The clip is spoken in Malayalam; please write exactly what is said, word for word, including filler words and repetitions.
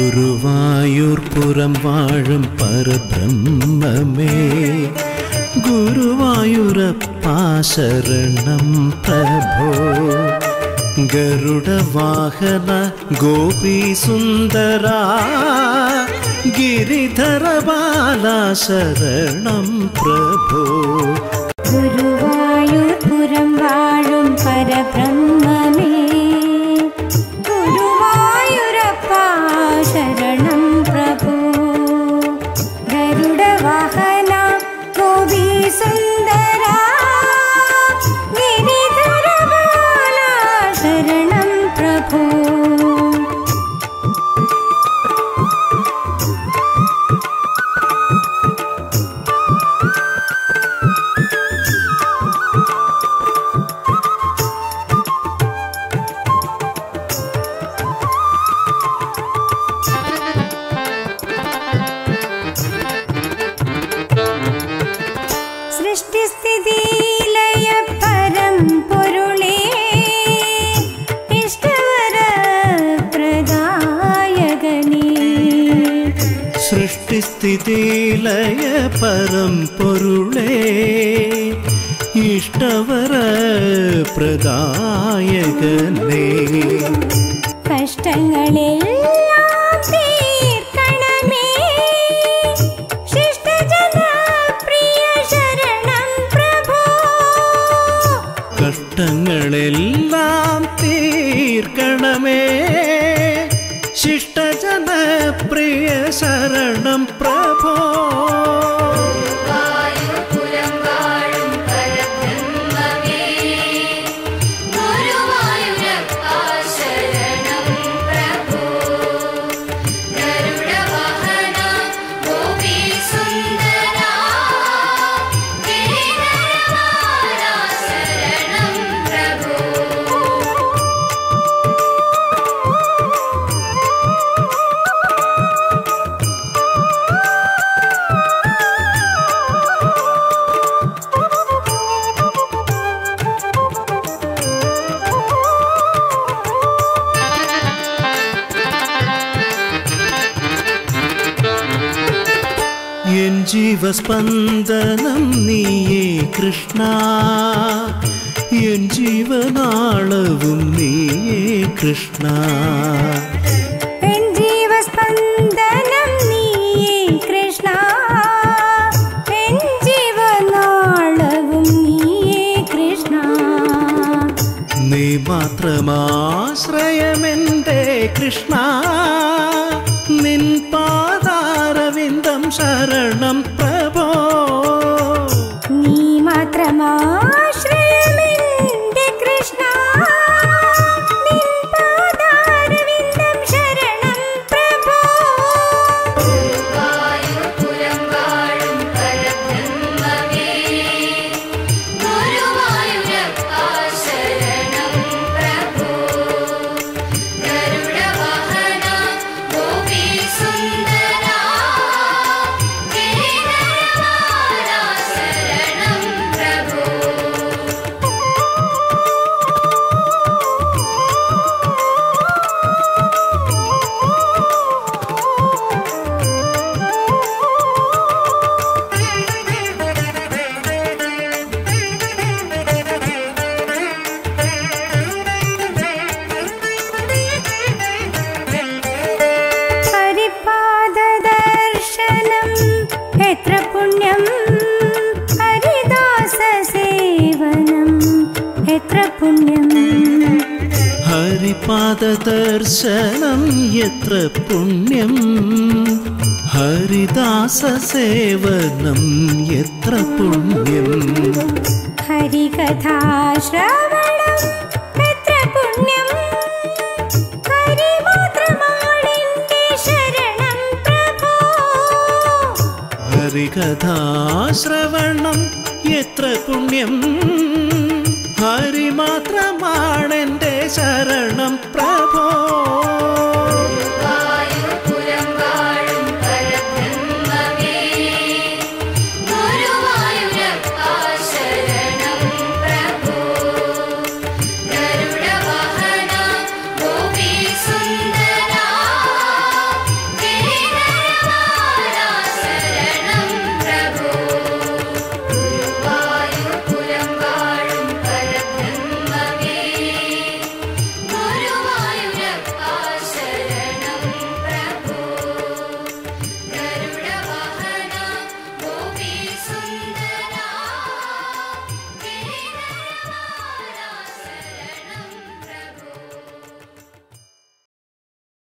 ഗുരുവായൂർപുരം വാഴും പരബ്രഹ്മമേ ഗുരുവായൂരപ്പാ ശരണം പ്രഭോ. ഗരുഡവാഹന ഗോപീസുന്ദരാ ഗിരിധരബാല ശരണം പ്രഭോ. ഗുരുവായൂർപുരം വാഴും പരബ്രഹ്മമേ ഗുരുവായൂരപ്പാ ശരണം പ്രഭോ. ഗരുഡവാഹന ഗോപീസുന്ദരാ ഗിരിധരബാല ശരണം പ്രഭോ. സൃഷ്ടിസ്ഥിതിലയ പരം പൊരുളേ ഇഷ്ടവര പ്രദായകനേ. കഷ്ടങ്ങളെല്ലാം തീർക്കണമേ ശിഷ്ടജനപ്രിയ ശരണം പ്രഭോ. കഷ്ടങ്ങളെല്ലാം തീർക്കണമേ ശിഷ്ടജനപ്രിയ ശരണം പ്രഭോ. ഗുരുവായൂർപുരം വാഴും പരബ്രഹ്മമേ ഗുരുവായൂരപ്പാ ശരണം പ്രഭോ. ഗരുഡവാഹന ഗോപീസുന്ദരാ ഗിരിധരബാല ശരണം പ്രഭോ. എൻ ജീവസ്പന്ദനം നീയേ കൃഷ്ണ എൻ ജീവനാളവും നീയേ കൃഷ്ണ. എൻ ജീവസ്പന്ദനം നീയേ കൃഷ്ണ എൻ ജീവനാളവും നീയേ കൃഷ്ണ. നീ മാത്രമാശ്രയമെന്റെ കൃഷ്ണ നിൻ പാദാരവിന്ദം ശരണം പ്രഭോ. നീ മാത്രമാശ്രയമെന്റെ കൃഷ്ണ നിൻ പാദാരവിന്ദം ശരണം പ്രഭോ. ഗുരുവായൂർപുരം വാഴും പരബ്രഹ്മമേ ഗുരുവായൂരപ്പാ ശരണം പ്രഭോ. ഗരുഡവാഹന ഗോപീസുന്ദരാ ഗിരിധരബാല ശരണം പ്രഭോ. ഹരിപാദദർശനം എത്ര പുണ്യം ഹരിദാസസേവനം എത്ര പുണ്യം. ഹരിപാദദർശനം എത്ര പുണ്യം ഹരിദാസസേവനം എത്ര പുണ്യം. ഹരികഥാശ്രവണം എത്ര പുണ്യം ഹരിമാത്രമാണെന്റെ ശരണം പ്രഭോ. ഹരികഥാശ്രവണം എത്ര പുണ്യം ഹരിമാത്രമാണെന്റെ ശരണം പ്രഭോ.